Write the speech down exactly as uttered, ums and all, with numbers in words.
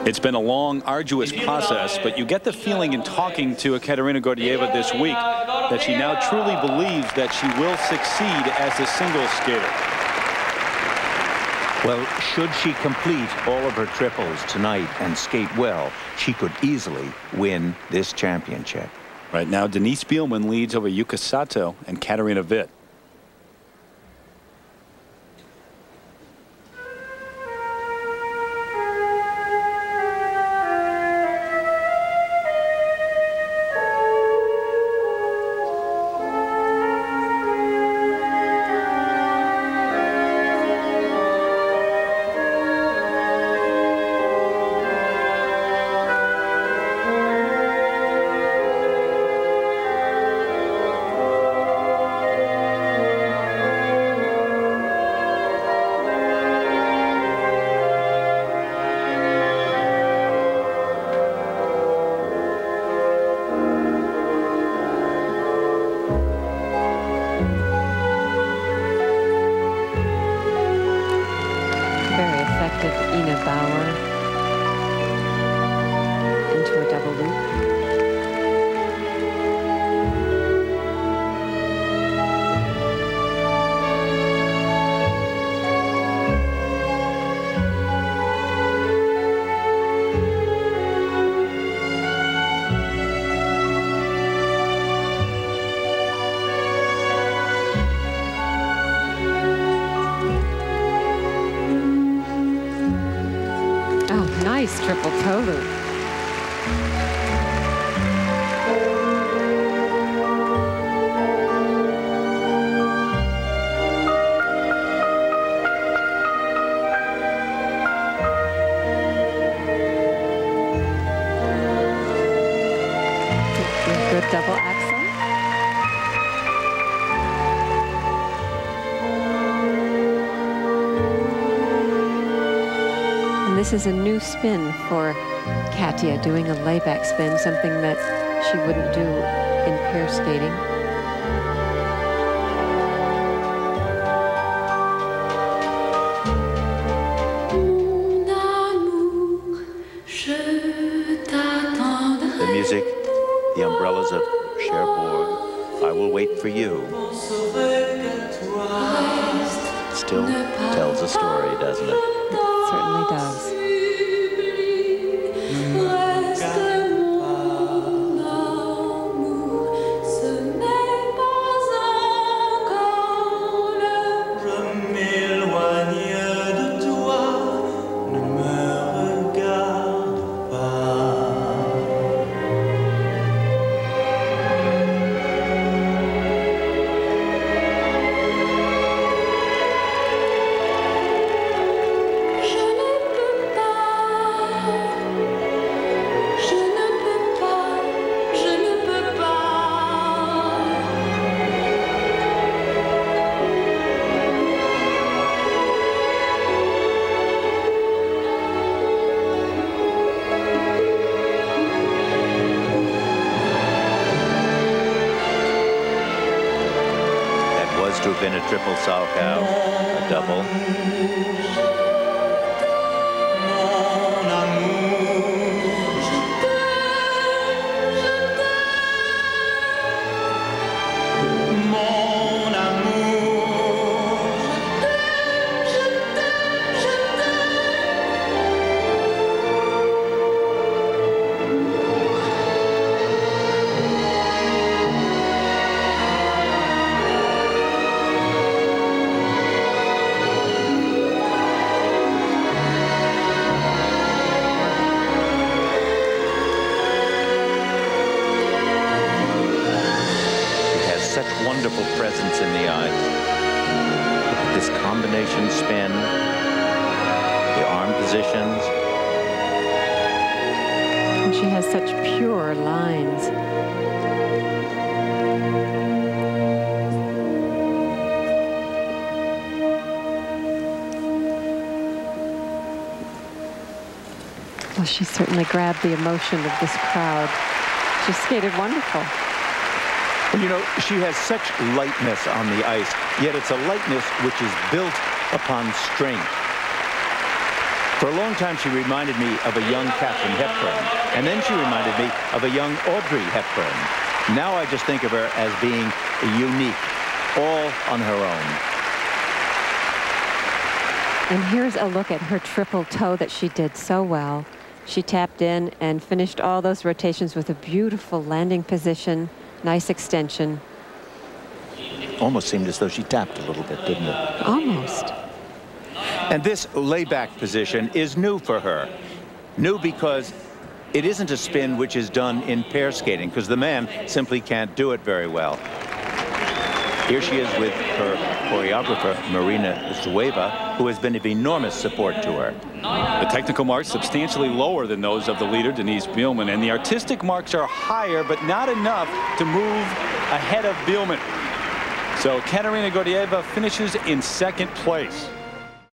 It's been a long, arduous process, but you get the feeling in talking to Ekaterina Gordeeva this week that she now truly believes that she will succeed as a singles skater. Well, should she complete all of her triples tonight and skate well, she could easily win this championship. Right now, Denise Bielman leads over Yuka Sato and Katarina Witt. Into a double loop. Oh, nice triple toe loop. Good double axel. And this is a new spin for Katya, doing a layback spin, something that she wouldn't do in pair skating. The music, the Umbrellas of Cherbourg, I Will Wait for You, still tells a story, doesn't it? It certainly does. To have been a triple Salchow, a double. Such wonderful presence in the ice. Look at this combination spin, the arm positions. And she has such pure lines. Well, she certainly grabbed the emotion of this crowd. She skated wonderful. You know, she has such lightness on the ice, yet it's a lightness which is built upon strength. For a long time, she reminded me of a young Katharine Hepburn. And then she reminded me of a young Audrey Hepburn. Now I just think of her as being unique, all on her own. And here's a look at her triple toe that she did so well. She tapped in and finished all those rotations with a beautiful landing position, nice extension. Almost seemed as though she tapped a little bit, didn't it? Almost. And this layback position is new for her. New because it isn't a spin which is done in pair skating, because the man simply can't do it very well. Here she is with her choreographer, Marina Zueva, who has been of enormous support to her. The technical marks substantially lower than those of the leader, Denise Bielmann, and the artistic marks are higher, but not enough to move ahead of Bielmann. So Ekaterina Gordeeva finishes in second place.